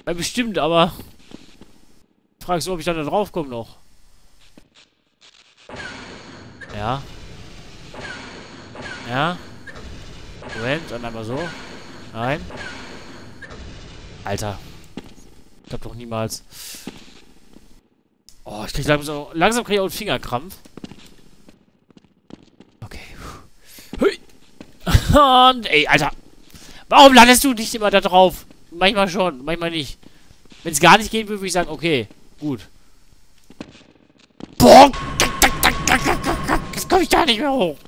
Ja, bestimmt, aber... Fragst du, ob ich dann da drauf komme noch? Ja. Ja. Moment, dann einmal so. Nein. Alter. Ich glaub doch niemals. Oh, ich krieg langsam krieg ich auch einen Fingerkrampf. Okay. Hui. Und, ey, Alter. Warum landest du nicht immer da drauf? Manchmal schon, manchmal nicht. Wenn es gar nicht gehen würde, würde ich sagen, okay, gut. Boah! Jetzt komme ich da nicht mehr hoch.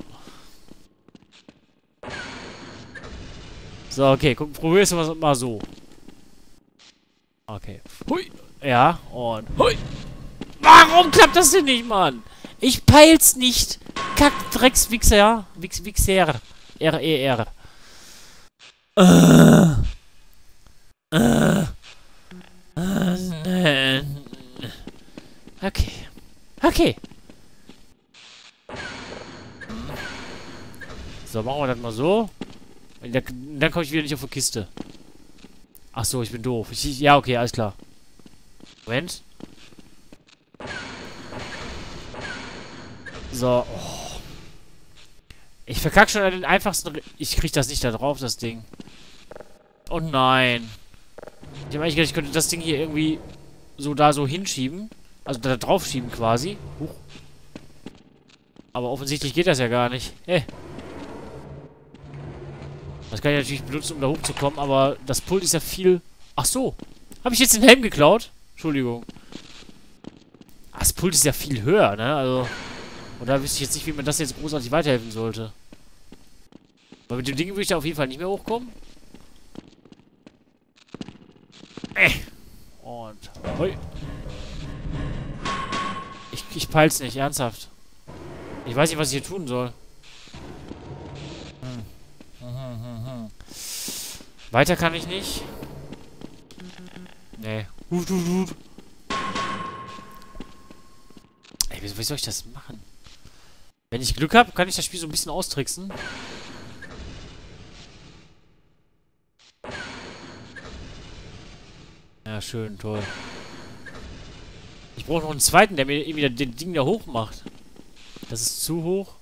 So, okay, guck, probier's mal so. Okay. Hui. Ja, und hui. Warum klappt das denn nicht, Mann? Ich peil's nicht. Kack, Dreckswichser. Wichser. R-E-R. Okay. Okay. So, machen wir das mal so. Dann komme ich wieder nicht auf die Kiste. Ach so, ich bin doof. Ja, okay, alles klar. Moment. So. Oh. Ich verkacke schon an den einfachsten... Ich krieg das nicht da drauf, das Ding. Oh nein. Ich habe eigentlich gedacht, ich könnte das Ding hier irgendwie so da so hinschieben. Also da drauf schieben quasi. Huch. Aber offensichtlich geht das ja gar nicht. Hey. Das kann ich natürlich benutzen, um da hochzukommen, aber das Pult ist ja viel... Ach so. Habe ich jetzt den Helm geklaut? Entschuldigung. Das Pult ist ja viel höher, ne? Also... Und da wüsste ich jetzt nicht, wie man das jetzt großartig weiterhelfen sollte. Aber mit dem Ding würde ich da auf jeden Fall nicht mehr hochkommen. Und... Hoi. Ich peil's nicht, ernsthaft. Ich weiß nicht, was ich hier tun soll. Weiter kann ich nicht. Nee. Ey, wie soll ich das machen? Wenn ich Glück habe, kann ich das Spiel so ein bisschen austricksen. Ja, schön, toll. Ich brauche noch einen zweiten, der mir wieder den Ding da hoch macht. Das ist zu hoch.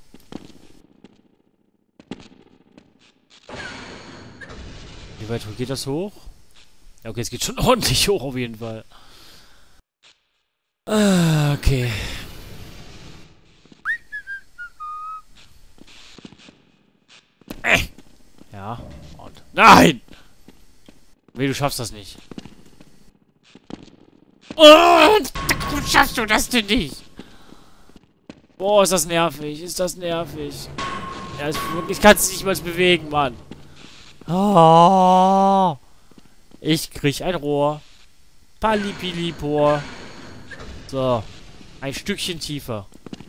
Wie weit geht das hoch? Ja, okay, es geht schon ordentlich hoch auf jeden Fall. Okay. Ja, und... Nein! Weh, du schaffst das nicht. Und warum schaffst du das denn nicht? Boah, ist das nervig. Ist das nervig. Ja, ich kann es nicht mal bewegen, Mann. Oh, ich krieg ein Rohr. Palipilipor. So. Ein Stückchen tiefer.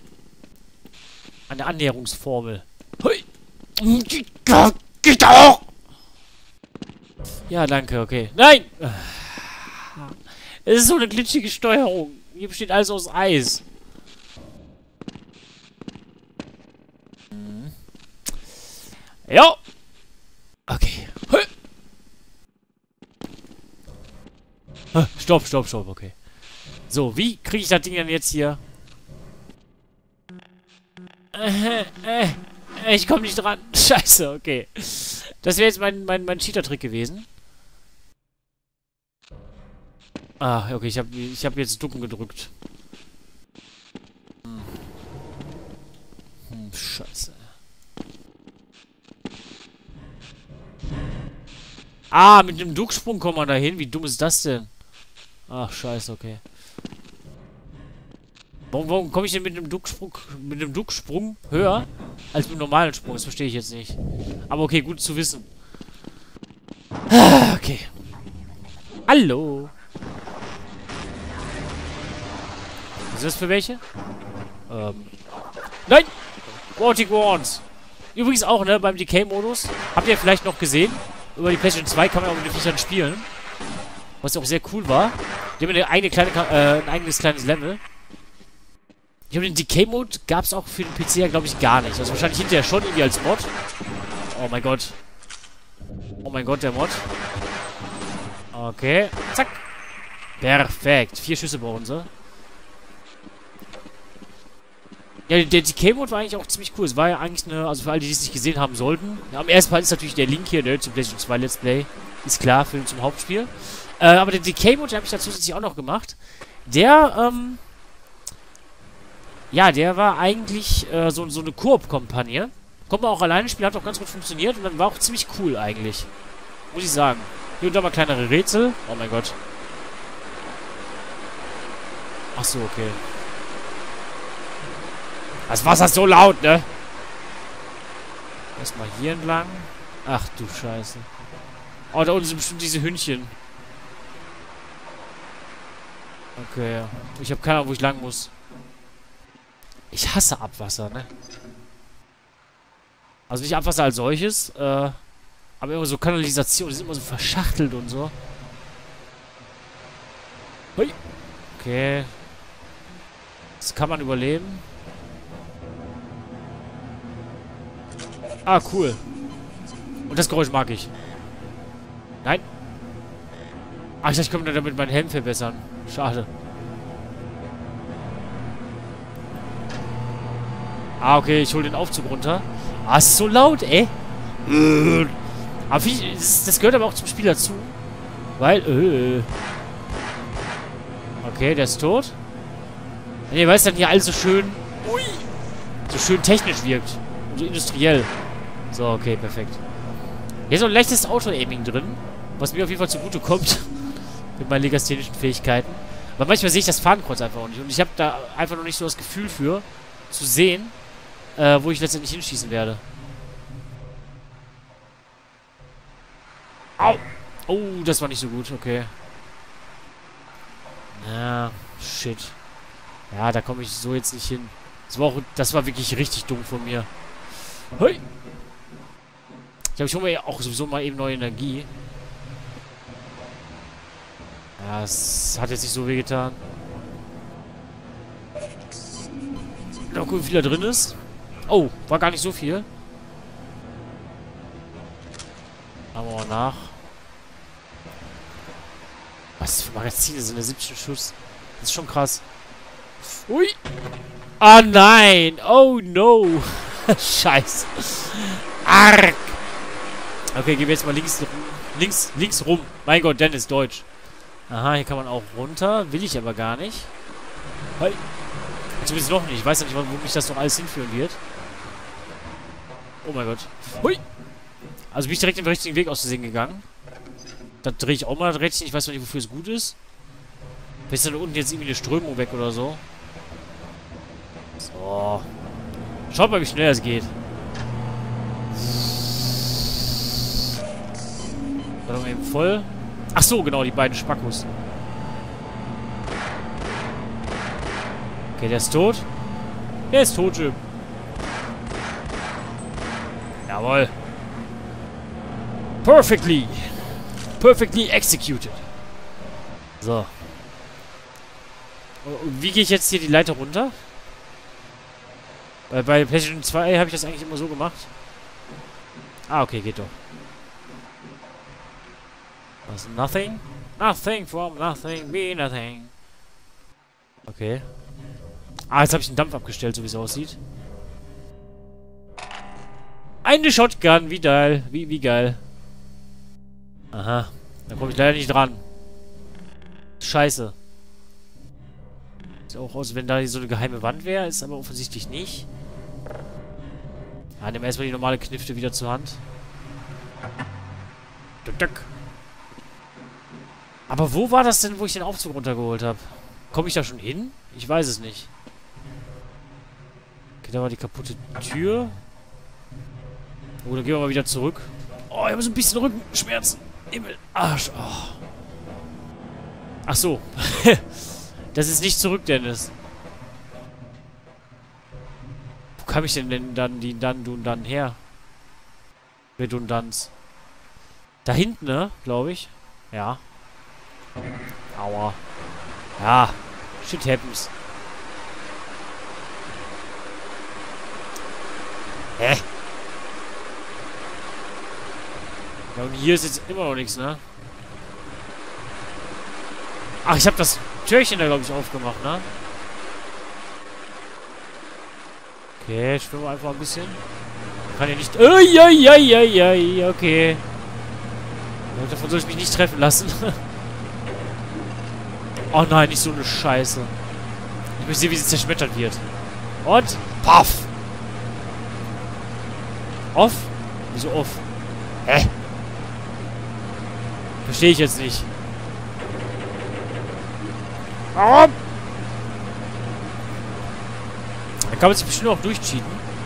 Eine Annäherungsformel. Hui. Geht auch! Ja, danke, okay. Nein! Es ist so eine glitschige Steuerung. Hier besteht alles aus Eis. Ja. Okay. Stopp, okay. So, wie kriege ich das Ding denn jetzt hier? Ich komme nicht dran. Scheiße, okay. Das wäre jetzt mein Cheater-Trick gewesen. Ah, okay, ich hab jetzt Ducken gedrückt. Scheiße. Ah, mit einem Ducksprung kommt man da hin. Wie dumm ist das denn? Ach, scheiße, okay. Warum komme ich denn mit einem Ducksprung höher als mit einem normalen Sprung? Das verstehe ich jetzt nicht. Aber okay, gut zu wissen. Okay. Hallo. Was ist das für welche? Nein! Vortic Wands. Übrigens auch, ne, beim Decay-Modus. Habt ihr vielleicht noch gesehen? Über die PlayStation 2 kann man auch mit den Viechern spielen. Was auch sehr cool war. Die haben ein eigenes kleines Level. Ich glaube, den Decay-Mode gab es auch für den PC ja, glaube ich, gar nicht. Also wahrscheinlich hinterher schon irgendwie als Mod. Oh mein Gott. Oh mein Gott, der Mod. Okay. Zack. Perfekt. 4 Schüsse brauchen sie. Ja, der Decay-Mode war eigentlich auch ziemlich cool. Es war ja eigentlich eine, also für alle, die es nicht gesehen haben sollten. Ja, am ersten Mal ist natürlich der Link hier, ne, zum PlayStation 2 Let's Play. Ist klar, für zum Hauptspiel. Aber der Decay-Mode habe ich da zusätzlich auch noch gemacht. Der, ja, der war eigentlich so eine Koop-Kampagne. Konnte man auch alleine spielen, hat auch ganz gut funktioniert und dann war auch ziemlich cool eigentlich. Muss ich sagen. Hier und da mal kleinere Rätsel. Oh mein Gott. Ach so, okay. Das Wasser ist so laut, ne? Erstmal hier entlang. Ach du Scheiße. Oh, da unten sind bestimmt diese Hündchen. Okay. Ich habe keine Ahnung, wo ich lang muss. Ich hasse Abwasser, ne? Also nicht Abwasser als solches, aber immer so Kanalisation. Die sind immer so verschachtelt und so. Hui. Okay. Das kann man überleben. Ah, cool. Und das Geräusch mag ich. Nein. Ach, ich dachte, ich könnte damit meinen Helm verbessern. Schade. Ah, okay, ich hole den Aufzug runter. Ah, es ist so laut, ey. Aber das gehört aber auch zum Spiel dazu. Weil, okay, der ist tot. Nee, weil es dann hier alles so schön... Ui, so schön technisch wirkt. Und so industriell. So, okay, perfekt. Hier ist so ein leichtes Auto-Aiming drin. Was mir auf jeden Fall zugute kommt. Mit meinen legasthenischen Fähigkeiten. Aber manchmal sehe ich das Fahnenkreuz einfach auch nicht. Und ich habe da einfach noch nicht so das Gefühl für, zu sehen, wo ich letztendlich hinschießen werde. Au! Oh, das war nicht so gut, okay. Ja, shit. Ja, da komme ich so jetzt nicht hin. Das war wirklich richtig dumm von mir. Hui! Ich glaube, ich hole mir auch sowieso mal eben neue Energie. Ja, es hat jetzt nicht so weh getan. Mal gucken, wie viel da drin ist. Oh, war gar nicht so viel. Schauen wir mal nach. Was für Magazine sind da? 17 Schuss. Das ist schon krass. Ui! Ah, nein! Oh, no! Scheiße. Arg! Okay, gehen wir jetzt mal links rum. Mein Gott, Dennis, Deutsch. Aha, hier kann man auch runter. Will ich aber gar nicht. Hey. Zumindest noch nicht. Ich weiß ja nicht, wo mich das noch alles hinführen wird. Oh mein Gott. Hui! Also bin ich direkt den richtigen Weg aus Versehen gegangen. Da drehe ich auch mal rechts. Ich weiß noch nicht, wofür es gut ist. Vielleicht ist da unten jetzt irgendwie eine Strömung weg oder so. So. Schaut mal, wie schnell das geht. Dann eben voll. Ach so, genau, die beiden Spackos. Okay, der ist tot. Der ist tot, Jim. Jawohl. Perfectly. Perfectly executed. So. Und wie gehe ich jetzt hier die Leiter runter? Weil bei PlayStation 2 habe ich das eigentlich immer so gemacht. Ah, okay, geht doch. Was? Nothing? Nothing from nothing, be nothing. Okay. Ah, jetzt habe ich den Dampf abgestellt, so wie es aussieht. Eine Shotgun, wie geil. Wie geil. Aha. Da komme ich leider nicht dran. Scheiße. Sieht auch aus, wenn da so eine geheime Wand wäre. Ist aber offensichtlich nicht. Ja, nehmen wir erstmal die normale Knifte wieder zur Hand. Aber wo war das denn, wo ich den Aufzug runtergeholt habe? Komme ich da schon hin? Ich weiß es nicht. Okay, da war die kaputte Tür. Oh, dann gehen wir mal wieder zurück. Oh, ich habe so ein bisschen Rückenschmerzen. Himmel, Arsch. Oh. Ach so. Das ist nicht zurück, Dennis. Wo kam ich denn dann her? Redundanz. Da hinten, ne? Glaube ich. Ja. Aua. Ja. Shit happens. Hä? Ja, und hier ist jetzt immer noch nichts, ne? Ach, ich habe das Türchen da, glaube ich, aufgemacht, ne? Okay, ich schwimme einfach ein bisschen. Kann ja nicht... Uiuiuiui, okay. Davon soll ich mich nicht treffen lassen. Oh nein, nicht so eine Scheiße. Ich möchte sehen, wie sie zerschmettert wird. Und... Paff! Off? Wieso off? Hä? Verstehe ich jetzt nicht. Warum? Da kann man sich bestimmt auch durchcheaten.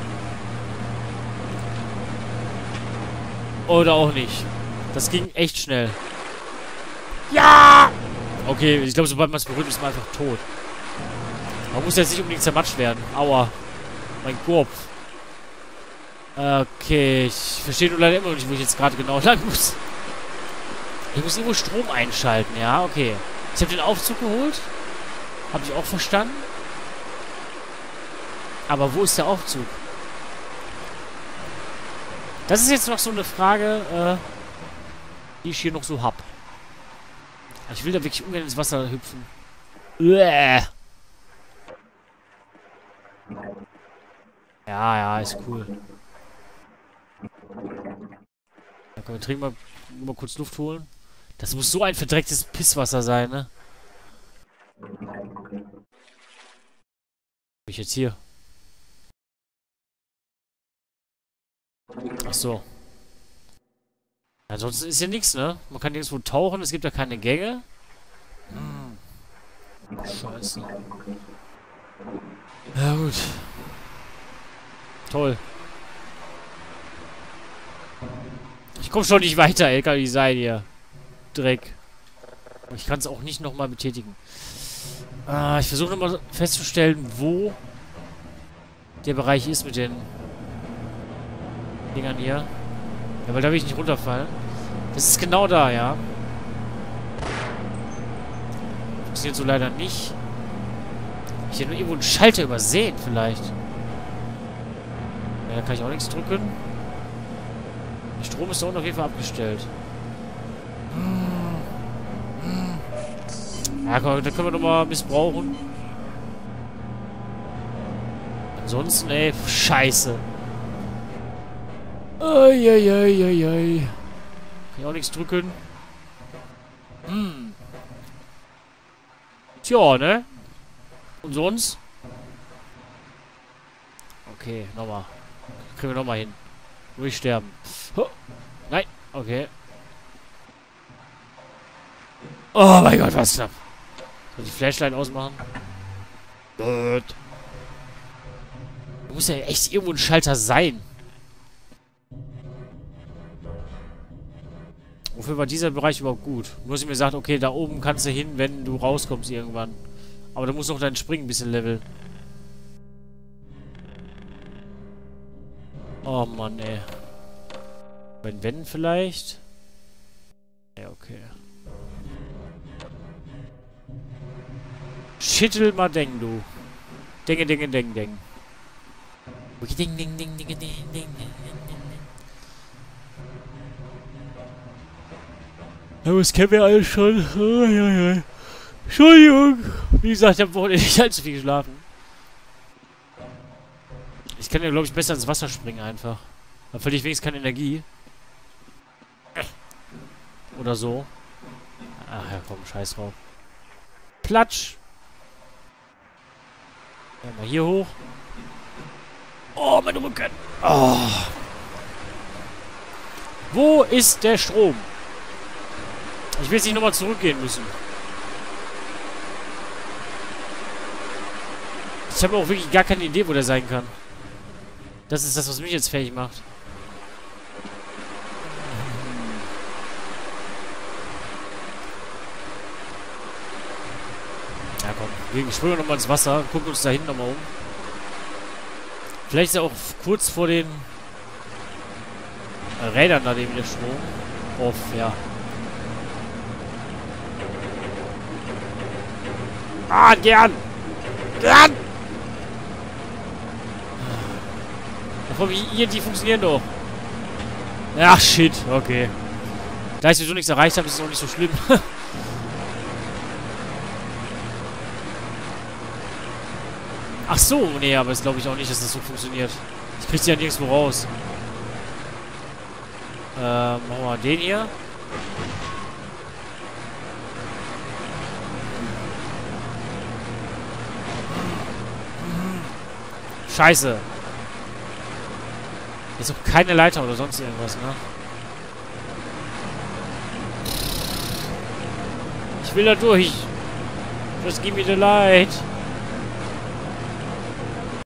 Oder auch nicht. Das ging echt schnell. Ja! Okay, ich glaube, sobald man es berührt, ist man einfach tot. Man muss jetzt nicht unbedingt zermatscht werden. Aua. Mein Kopf. Okay, ich verstehe nur leider immer noch nicht, wo ich jetzt gerade genau lang muss. Ich muss irgendwo Strom einschalten, ja, okay. Ich habe den Aufzug geholt. Habe ich auch verstanden. Aber wo ist der Aufzug? Das ist jetzt noch so eine Frage, die ich hier noch so hab. Ich will da wirklich ungern ins Wasser hüpfen. Uäh. Ja, ist cool. Da können wir trinken, mal kurz Luft holen. Das muss so ein verdrecktes Pisswasser sein, ne? Bin ich jetzt hier? Ach so. Ansonsten ist ja nichts, ne? Man kann nirgendwo tauchen, es gibt ja keine Gänge. Scheiße. Ja, gut. Toll. Ich komme schon nicht weiter, ey. Kann nicht sein hier. Dreck. Ich kann es auch nicht nochmal betätigen. Ich versuche nochmal festzustellen, wo der Bereich ist mit den Dingern hier. Ja, weil da will ich nicht runterfallen. Das ist genau da, ja. Funktioniert so leider nicht. Ich hätte nur irgendwo einen Schalter übersehen, vielleicht. Ja, da kann ich auch nichts drücken. Der Strom ist da unten auf jeden Fall abgestellt. Ja, komm, da können wir nochmal missbrauchen. Ansonsten, ey, scheiße. Eieieiei. Kann ich auch nichts drücken. Tja, ne? Und sonst? Okay, nochmal. Kriegen wir nochmal hin. Nur ich sterben. Nein, okay. Oh mein Gott, was knapp. Soll ich die Flashlight ausmachen? Gut. Da muss ja echt irgendwo ein Schalter sein. Wofür war dieser Bereich überhaupt gut? Nur sie mir sagt, okay, da oben kannst du hin, wenn du rauskommst irgendwann. Aber du musst noch dein Springen ein bisschen leveln. Oh Mann, ey. Wenn vielleicht? Ja, okay. Schüttel mal Deng, du. Deng. Ding, ding, ding, ding. Aber das kennen wir alles schon. Entschuldigung. Wie gesagt, ich habe vorhin nicht allzu viel geschlafen. Ich kann ja, glaube ich, besser ins Wasser springen einfach. Dann verliere ich wenigstens keine Energie. Oder so. Ach ja, komm, scheiß drauf. Platsch. Ja, mal hier hoch. Oh, mein Rücken. Oh. Wo ist der Strom? Ich will jetzt nicht nochmal zurückgehen müssen. Ich habe auch wirklich gar keine Idee, wo der sein kann. Das ist das, was mich jetzt fähig macht. Ja, komm. Wir springen nochmal ins Wasser. Gucken uns da hinten nochmal um. Vielleicht ist er auch kurz vor den Rädern da neben der Strom. Off, ja. Ah, gern! Gern! Davon wie ihr, die funktionieren doch. Ach, shit. Okay. Da ich sowieso nichts erreicht habe, ist es auch nicht so schlimm. Ach so, nee, aber das glaube ich auch nicht, dass das so funktioniert. Ich krieg sie ja nirgendwo raus. Machen wir mal den hier. Scheiße. Ist auch keine Leiter oder sonst irgendwas, ne? Ich will da durch. Just give me the light.